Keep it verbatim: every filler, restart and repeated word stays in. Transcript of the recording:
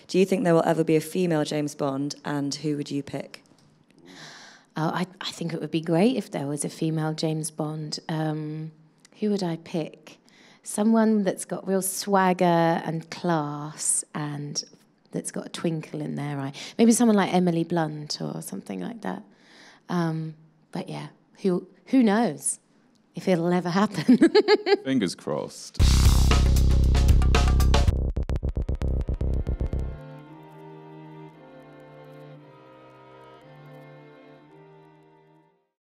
Do you think there will ever be a female James Bond, and who would you pick? Oh, I, I think it would be great if there was a female James Bond. Um, who would I pick? Someone that's got real swagger and class and that's got a twinkle in their eye. Maybe someone like Emily Blunt or something like that. Um, but yeah, who who knows if it'll ever happen? Fingers crossed.